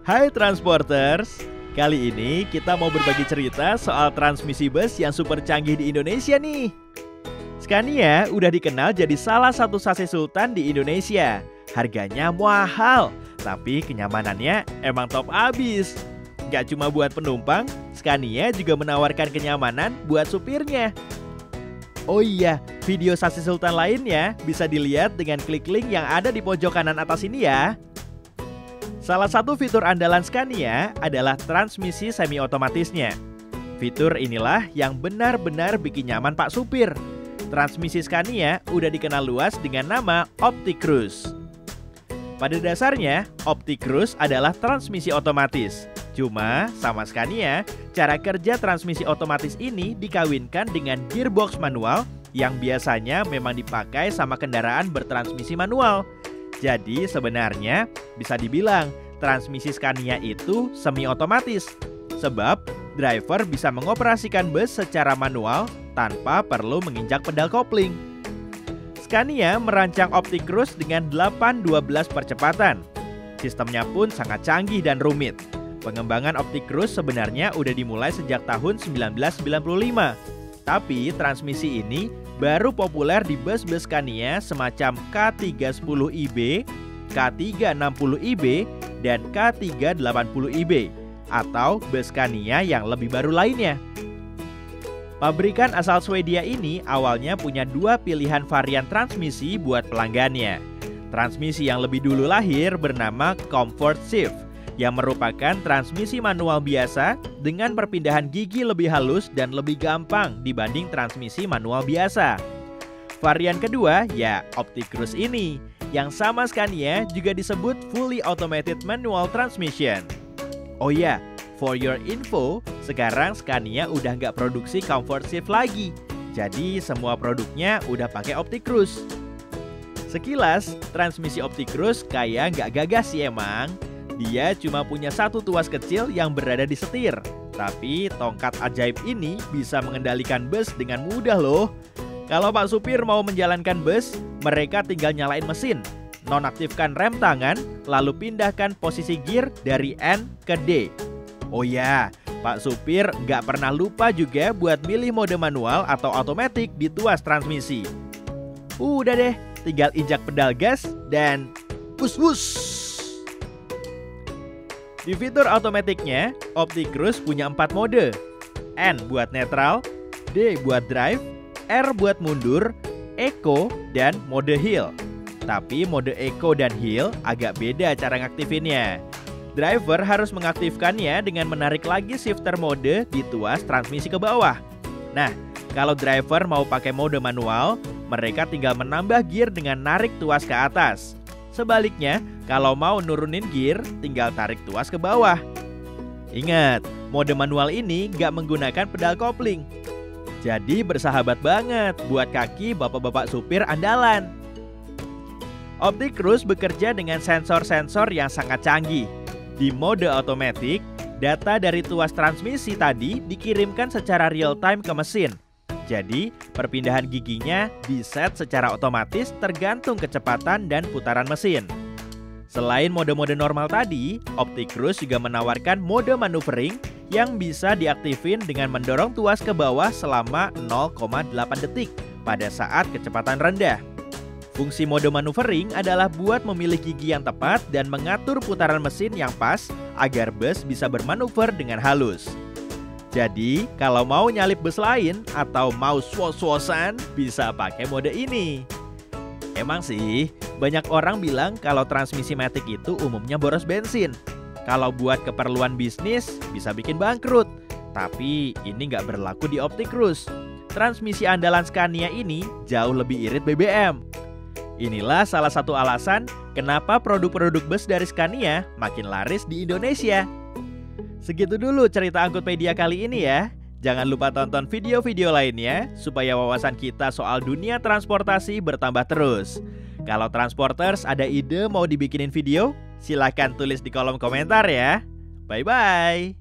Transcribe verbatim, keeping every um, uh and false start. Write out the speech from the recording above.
Hai Transporters, kali ini kita mau berbagi cerita soal transmisi bus yang super canggih di Indonesia nih. Scania udah dikenal jadi salah satu sase sultan di Indonesia. Harganya mahal, tapi kenyamanannya emang top abis. Gak cuma buat penumpang, Scania juga menawarkan kenyamanan buat supirnya. Oh iya, video sase sultan lainnya bisa dilihat dengan klik link yang ada di pojok kanan atas ini ya. Salah satu fitur andalan Scania adalah transmisi semi-otomatisnya. Fitur inilah yang benar-benar bikin nyaman Pak Supir. Transmisi Scania udah dikenal luas dengan nama OptiCruise. Pada dasarnya, OptiCruise adalah transmisi otomatis. Cuma sama Scania, cara kerja transmisi otomatis ini dikawinkan dengan gearbox manual yang biasanya memang dipakai sama kendaraan bertransmisi manual. Jadi sebenarnya bisa dibilang transmisi Scania itu semi-otomatis. Sebab driver bisa mengoperasikan bus secara manual tanpa perlu menginjak pedal kopling. Scania merancang OptiCruise dengan delapan dua belas percepatan. Sistemnya pun sangat canggih dan rumit. Pengembangan OptiCruise sebenarnya udah dimulai sejak tahun seribu sembilan ratus sembilan puluh lima. Tapi transmisi ini baru populer di bus-bus Scania semacam K tiga sepuluh I B, K tiga enam puluh I B, dan K tiga delapan puluh I B, atau bus Scania yang lebih baru lainnya. Pabrikan asal Swedia ini awalnya punya dua pilihan varian transmisi buat pelanggannya. Transmisi yang lebih dulu lahir bernama Comfort Shift, yang merupakan transmisi manual biasa dengan perpindahan gigi lebih halus dan lebih gampang dibanding transmisi manual biasa. Varian kedua ya OptiCruise ini, yang sama Scania juga disebut Fully Automated Manual Transmission. Oh ya, for your info, sekarang Scania udah nggak produksi Comfort Shift lagi. Jadi semua produknya udah pakai OptiCruise. Sekilas, transmisi OptiCruise kayak nggak gagah sih emang. Dia cuma punya satu tuas kecil yang berada di setir. Tapi tongkat ajaib ini bisa mengendalikan bus dengan mudah loh. Kalau Pak Supir mau menjalankan bus, mereka tinggal nyalain mesin, nonaktifkan rem tangan, lalu pindahkan posisi gear dari N ke D. Oh ya, Pak Supir nggak pernah lupa juga buat milih mode manual atau otomatis di tuas transmisi. Udah deh, tinggal injak pedal gas dan bus-bus. Di fitur otomatiknya, OptiCruise punya empat mode. N buat netral, D buat drive, R buat mundur, Eco, dan mode hill. Tapi mode Eco dan hill agak beda cara ngaktifinnya. Driver harus mengaktifkannya dengan menarik lagi shifter mode di tuas transmisi ke bawah. Nah, kalau driver mau pakai mode manual, mereka tinggal menambah gear dengan narik tuas ke atas. Sebaliknya, kalau mau nurunin gear, tinggal tarik tuas ke bawah. Ingat, mode manual ini nggak menggunakan pedal kopling. Jadi bersahabat banget buat kaki bapak-bapak supir andalan. OptiCruise bekerja dengan sensor-sensor yang sangat canggih. Di mode otomatis, data dari tuas transmisi tadi dikirimkan secara real time ke mesin. Jadi, perpindahan giginya di-set secara otomatis tergantung kecepatan dan putaran mesin. Selain mode-mode normal tadi, OptiCruise juga menawarkan mode maneuvering yang bisa diaktifin dengan mendorong tuas ke bawah selama nol koma delapan detik pada saat kecepatan rendah. Fungsi mode maneuvering adalah buat memilih gigi yang tepat dan mengatur putaran mesin yang pas agar bus bisa bermanuver dengan halus. Jadi, kalau mau nyalip bus lain atau mau swos-swosan, bisa pakai mode ini. Emang sih, banyak orang bilang kalau transmisi matic itu umumnya boros bensin. Kalau buat keperluan bisnis, bisa bikin bangkrut. Tapi ini nggak berlaku di OptiCruise. Transmisi andalan Scania ini jauh lebih irit B B M. Inilah salah satu alasan kenapa produk-produk bus dari Scania makin laris di Indonesia. Segitu dulu cerita Angkutpedia kali ini ya. Jangan lupa tonton video-video lainnya supaya wawasan kita soal dunia transportasi bertambah terus. Kalau Transporters ada ide mau dibikinin video, silahkan tulis di kolom komentar ya. Bye-bye.